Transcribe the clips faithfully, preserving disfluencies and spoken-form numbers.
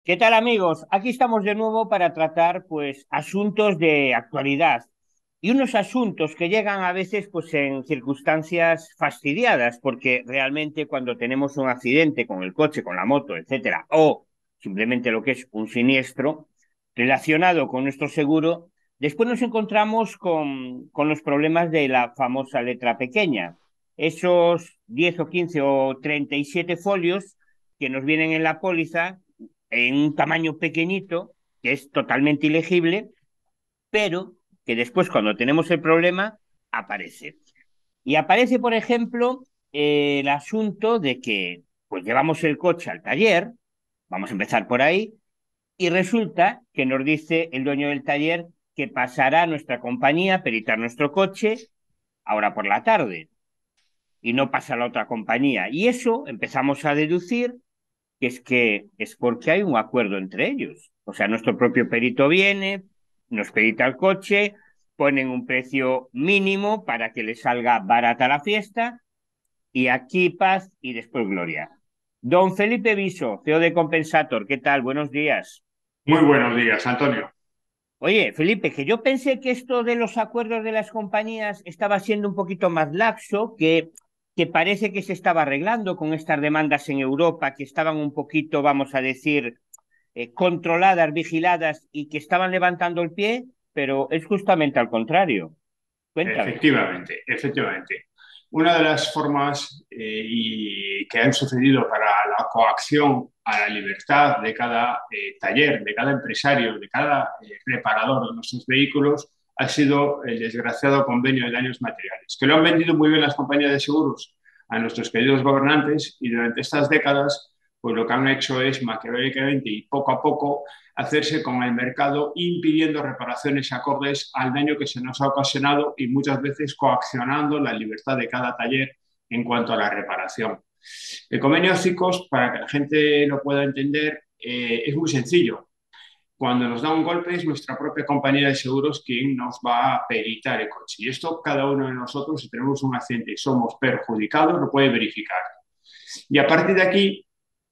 ¿Qué tal, amigos? Aquí estamos de nuevo para tratar pues asuntos de actualidad y unos asuntos que llegan a veces pues en circunstancias fastidiadas, porque realmente cuando tenemos un accidente con el coche, con la moto, etcétera, o simplemente lo que es un siniestro relacionado con nuestro seguro, después nos encontramos con, con los problemas de la famosa letra pequeña. Esos diez o quince o treinta y siete folios que nos vienen en la póliza en un tamaño pequeñito, que es totalmente ilegible, pero que después cuando tenemos el problema aparece. Y aparece, por ejemplo, eh, el asunto de que pues llevamos el coche al taller, vamos a empezar por ahí, y resulta que nos dice el dueño del taller que pasará a nuestra compañía a peritar nuestro coche ahora por la tarde y no pasa a la otra compañía. Y eso empezamos a deducir que es que es porque hay un acuerdo entre ellos. O sea, nuestro propio perito viene, nos perita el coche, ponen un precio mínimo para que le salga barata la fiesta y aquí paz y después gloria. Don Felipe Viso, C E O de Compensator, ¿qué tal? Buenos días. Muy buenos días, Antonio. Oye, Felipe, que yo pensé que esto de los acuerdos de las compañías estaba siendo un poquito más laxo, que, que parece que se estaba arreglando con estas demandas en Europa, que estaban un poquito, vamos a decir, eh, controladas, vigiladas y que estaban levantando el pie, pero es justamente al contrario. Cuéntame. Efectivamente, efectivamente. Una de las formas eh, y que han sucedido para la coacción a la libertad de cada eh, taller, de cada empresario, de cada eh, reparador de nuestros vehículos ha sido el desgraciado convenio de daños materiales, que lo han vendido muy bien las compañías de seguros a nuestros queridos gobernantes y durante estas décadas, pues lo que han hecho es maquiavélicamente y poco a poco hacerse con el mercado impidiendo reparaciones acordes al daño que se nos ha ocasionado y muchas veces coaccionando la libertad de cada taller en cuanto a la reparación. El convenio CICOS, para que la gente lo pueda entender, eh, es muy sencillo. Cuando nos da un golpe es nuestra propia compañía de seguros quien nos va a peritar el coche. Y esto cada uno de nosotros, si tenemos un accidente y somos perjudicados, lo puede verificar. Y a partir de aquí,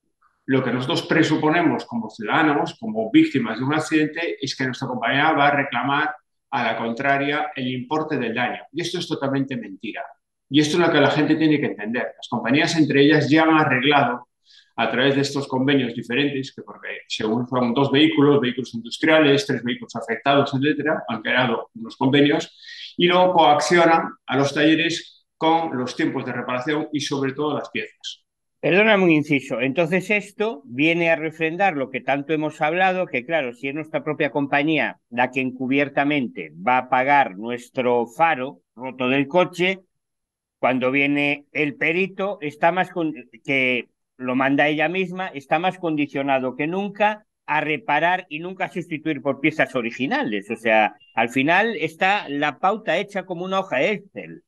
lo que nosotros presuponemos como ciudadanos, como víctimas de un accidente, es que nuestra compañía va a reclamar a la contraria el importe del daño. Y esto es totalmente mentira. Y esto es lo que la gente tiene que entender. Las compañías entre ellas ya han arreglado a través de estos convenios diferentes, que porque según son dos vehículos, vehículos industriales, tres vehículos afectados, etcétera, han creado unos convenios y luego coaccionan a los talleres con los tiempos de reparación y sobre todo las piezas. Perdóname un inciso. Entonces esto viene a refrendar lo que tanto hemos hablado, que claro, si es nuestra propia compañía la que encubiertamente va a pagar nuestro faro roto del coche, cuando viene el perito, está más con, que lo manda ella misma, está más condicionado que nunca a reparar y nunca a sustituir por piezas originales. O sea, al final está la pauta hecha como una hoja Excel.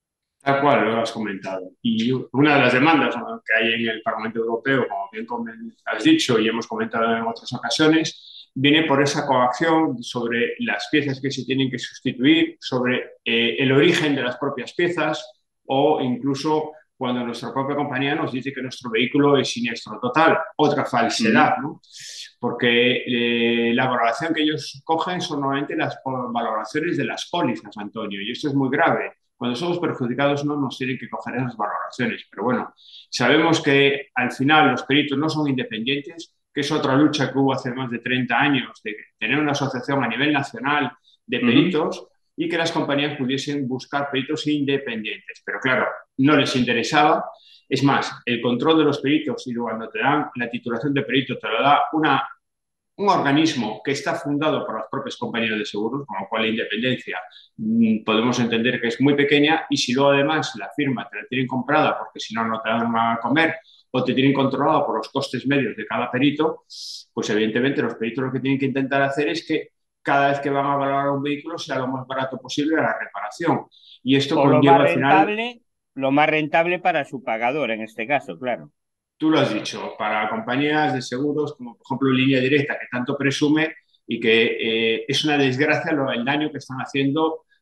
Tal cual, lo has comentado. Y una de las demandas, ¿no?, que hay en el Parlamento Europeo, como bien has dicho y hemos comentado en otras ocasiones, viene por esa coacción sobre las piezas que se tienen que sustituir, sobre eh, el origen de las propias piezas o incluso cuando nuestra propia compañía nos dice que nuestro vehículo es siniestro total. Otra Mm. falsedad, ¿no? Porque eh, la valoración que ellos cogen son normalmente las valoraciones de las pólizas, Antonio, y esto es muy grave. Cuando somos perjudicados no nos tienen que coger esas valoraciones, pero bueno, sabemos que al final los peritos no son independientes, que es otra lucha que hubo hace más de treinta años, de tener una asociación a nivel nacional de Ujú. peritos y que las compañías pudiesen buscar peritos independientes. Pero claro, no les interesaba. Es más, el control de los peritos y cuando te dan la titulación de perito te lo da una un organismo que está fundado por las propias compañías de seguros, con lo cual la independencia mmm, podemos entender que es muy pequeña y si luego además la firma te la tienen comprada porque si no no te dan a comer o te tienen controlado por los costes medios de cada perito, pues evidentemente los peritos lo que tienen que intentar hacer es que cada vez que van a valorar un vehículo sea lo más barato posible la reparación. Y esto O lo más conlleva al final. rentable, lo más rentable para su pagador en este caso, claro. Tú lo has dicho, para compañías de seguros como por ejemplo Línea Directa, que tanto presume y que eh, es una desgracia lo, el daño que están haciendo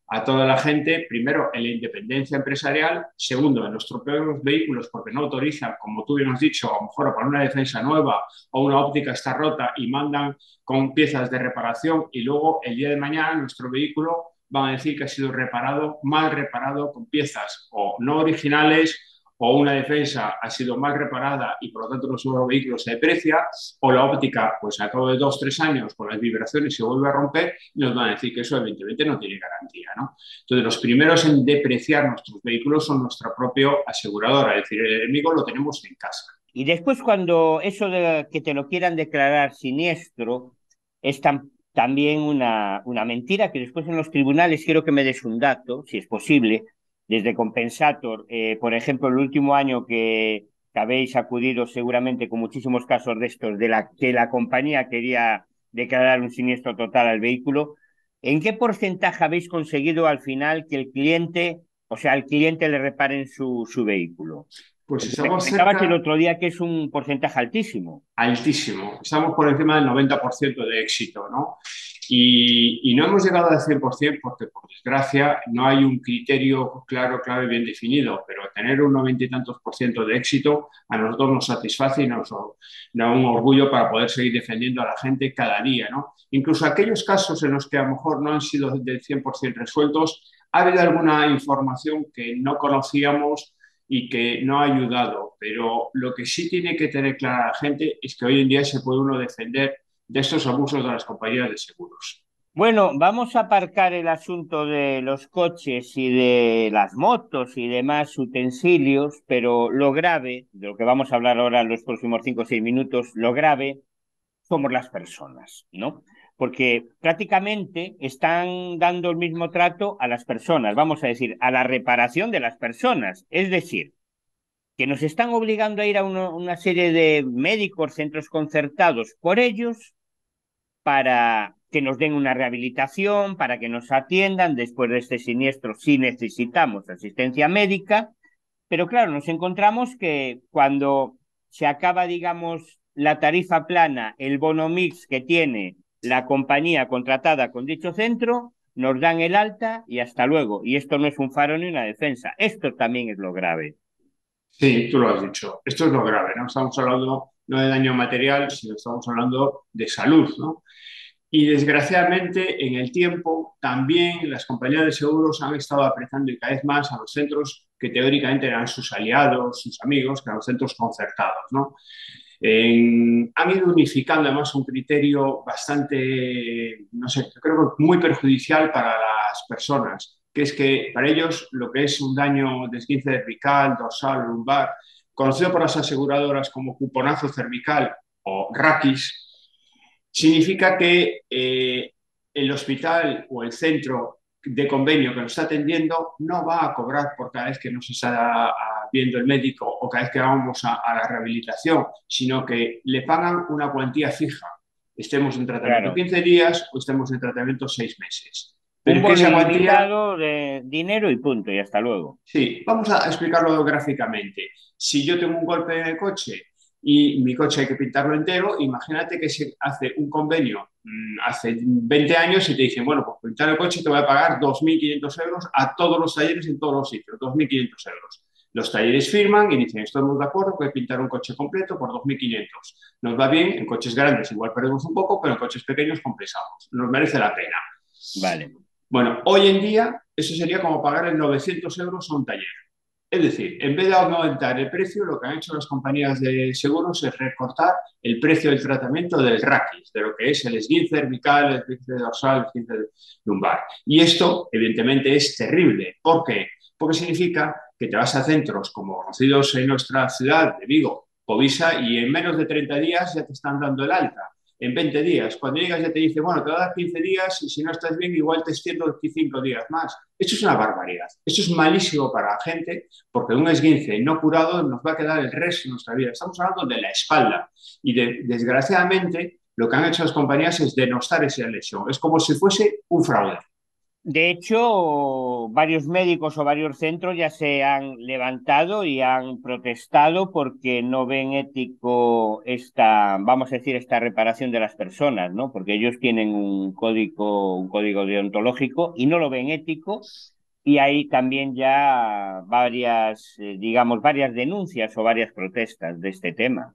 a toda la gente, primero, en la independencia empresarial, segundo, en nuestros propios vehículos, porque no autorizan, como tú bien has dicho, a lo mejor para una defensa nueva o una óptica está rota y mandan con piezas de reparación y luego el día de mañana nuestro vehículo van a decir que ha sido reparado, mal reparado, con piezas o no originales, o una defensa ha sido mal reparada y por lo tanto nuestro vehículo se deprecia, o la óptica, pues a cabo de dos, tres años con las vibraciones se vuelve a romper y nos van a decir que eso evidentemente no tiene garantía, ¿no? Entonces los primeros en depreciar nuestros vehículos son nuestra propia aseguradora, es decir, el enemigo lo tenemos en casa. Y después cuando eso de que te lo quieran declarar siniestro es tan, también una, una mentira que después en los tribunales quiero que me des un dato, si es posible, desde Compensator, eh, por ejemplo, el último año que, que habéis acudido seguramente con muchísimos casos de estos, de la que la compañía quería declarar un siniestro total al vehículo, ¿en qué porcentaje habéis conseguido al final que el cliente, o sea, al cliente le reparen su, su vehículo? Pues Porque me estamos comentabas el cerca, otro día que es un porcentaje altísimo. altísimo, estamos por encima del noventa por ciento de éxito, ¿no? Y, y, no hemos llegado al cien por ciento porque, por desgracia, no hay un criterio claro, claro y bien definido, pero tener un noventa y tantos por ciento de éxito a nosotros nos satisface y nos da un orgullo para poder seguir defendiendo a la gente cada día, ¿no? Incluso aquellos casos en los que a lo mejor no han sido del cien por ciento resueltos, ha habido alguna información que no conocíamos y que no ha ayudado, pero lo que sí tiene que tener clara la gente es que hoy en día se puede uno defender de estos abusos de las compañías de seguros. Bueno, vamos a aparcar el asunto de los coches y de las motos y demás utensilios, pero lo grave, de lo que vamos a hablar ahora en los próximos cinco o seis minutos, lo grave somos las personas, ¿no? Porque prácticamente están dando el mismo trato a las personas, vamos a decir, a la reparación de las personas. Es decir, que nos están obligando a ir a uno, una serie de médicos, centros concertados por ellos, para que nos den una rehabilitación, para que nos atiendan después de este siniestro si necesitamos asistencia médica. Pero claro, nos encontramos que cuando se acaba, digamos, la tarifa plana, el bono mix que tiene la compañía contratada con dicho centro, nos dan el alta y hasta luego. Y esto no es un faro ni una defensa. Esto también es lo grave. Sí, tú lo has dicho. Esto es lo grave, ¿no? Estamos hablando no de daño material, sino estamos hablando de salud, ¿no? Y desgraciadamente en el tiempo también las compañías de seguros han estado apretando y cada vez más a los centros que teóricamente eran sus aliados, sus amigos, que eran los centros concertados, ¿no? Eh, han ido unificando además un criterio bastante, no sé, creo que muy perjudicial para las personas, que es que para ellos lo que es un daño de esguince cervical, dorsal, lumbar, conocido por las aseguradoras como cuponazo cervical o raquis, significa que eh, el hospital o el centro de convenio que nos está atendiendo no va a cobrar por cada vez que nos está viendo el médico o cada vez que vamos a, a la rehabilitación, sino que le pagan una cuantía fija. Estemos en tratamiento Claro. quince días o estemos en tratamiento seis meses. Un Pero que bono esa cuantía, ilimitado de dinero y punto, y hasta luego. sí, vamos a explicarlo gráficamente. Si yo tengo un golpe en el coche y mi coche hay que pintarlo entero, imagínate que se hace un convenio mmm, hace veinte años y te dicen, bueno, pues pintar el coche te voy a pagar dos mil quinientos euros a todos los talleres en todos los sitios, dos mil quinientos euros. Los talleres firman y dicen, estamos de acuerdo que pintar un coche completo por dos mil quinientos. Nos va bien, en coches grandes igual perdemos un poco, pero en coches pequeños compensamos. Nos merece la pena. Vale. Bueno, hoy en día eso sería como pagar el novecientos euros a un taller. Es decir, en vez de aumentar el precio, lo que han hecho las compañías de seguros es recortar el precio del tratamiento del raquis, de lo que es el esguince cervical, el esguince dorsal, el esguince lumbar. Y esto, evidentemente, es terrible. ¿Por qué? Porque significa que te vas a centros como conocidos en nuestra ciudad de Vigo, Povisa, y en menos de treinta días ya te están dando el alta. En veinte días. Cuando llegas ya te dice, bueno, te va a dar quince días y si no estás bien igual te extiendo veinticinco días más. Esto es una barbaridad. Esto es malísimo para la gente porque un esguince no curado nos va a quedar el resto de nuestra vida. Estamos hablando de la espalda y de, desgraciadamente lo que han hecho las compañías es denostar esa lesión. Es como si fuese un fraude. De hecho, varios médicos o varios centros ya se han levantado y han protestado porque no ven ético esta, vamos a decir, esta reparación de las personas, ¿no? Porque ellos tienen un código, un código deontológico y no lo ven ético. Y hay también ya varias, eh, digamos, varias denuncias o varias protestas de este tema.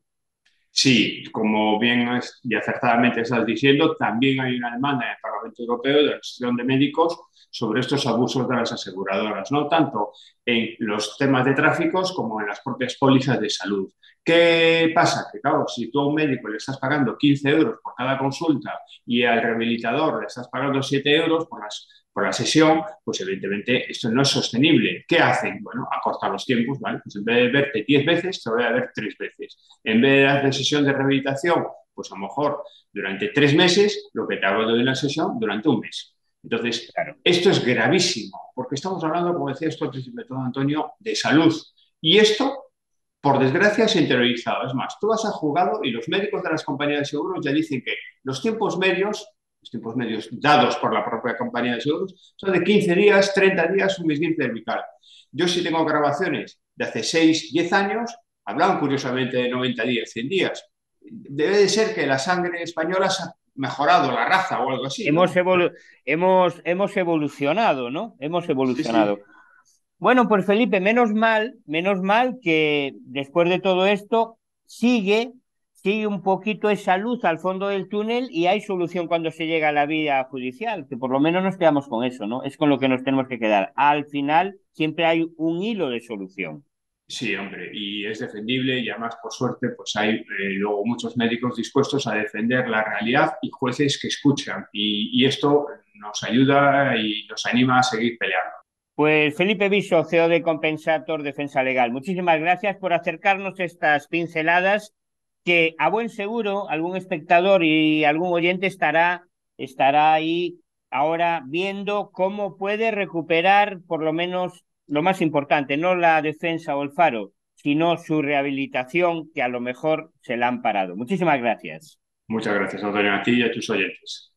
Sí, como bien y acertadamente estás diciendo, también hay una demanda en el Parlamento Europeo de la Asociación de Médicos sobre estos abusos de las aseguradoras, no tanto en los temas de tráficos como en las propias pólizas de salud. ¿Qué pasa? Que claro, si tú a un médico le estás pagando quince euros por cada consulta y al rehabilitador le estás pagando siete euros por las por la sesión, pues evidentemente esto no es sostenible. ¿Qué hacen? Bueno, acortar los tiempos, ¿vale? Pues en vez de verte diez veces, te voy a ver tres veces. En vez de hacer sesión de rehabilitación, pues a lo mejor durante tres meses, lo que te hago de una sesión durante un mes. Entonces, Claro. esto es gravísimo, porque estamos hablando, como decía esto al principio de todo, Antonio, de salud. Y esto, por desgracia, se ha interiorizado. Es más, tú vas al juzgado y los médicos de las compañías de seguros ya dicen que los tiempos medios, los tiempos medios dados por la propia compañía de seguros, son de quince días, treinta días, un mes cervical. Yo sí tengo grabaciones de hace seis, diez años, hablaban curiosamente de noventa días, cien días. Debe de ser que la sangre española se ha mejorado, la raza o algo así, Hemos, ¿no? evolu hemos, hemos evolucionado, ¿no? Hemos Sí, sí. evolucionado. Bueno, pues Felipe, menos mal, menos mal que después de todo esto sigue, sigue un poquito esa luz al fondo del túnel y hay solución cuando se llega a la vía judicial, que por lo menos nos quedamos con eso, ¿no? Es con lo que nos tenemos que quedar. Al final siempre hay un hilo de solución. Sí, hombre, y es defendible y además, por suerte, pues hay eh, luego muchos médicos dispuestos a defender la realidad y jueces que escuchan. Y, y esto nos ayuda y nos anima a seguir peleando. Pues Felipe Viso, C E O de Compensator Defensa Legal, muchísimas gracias por acercarnos estas pinceladas que a buen seguro algún espectador y algún oyente estará, estará ahí ahora viendo cómo puede recuperar por lo menos lo más importante, no la defensa o el faro, sino su rehabilitación que a lo mejor se la han parado. Muchísimas gracias. Muchas gracias, Antonio, a ti y a tus oyentes.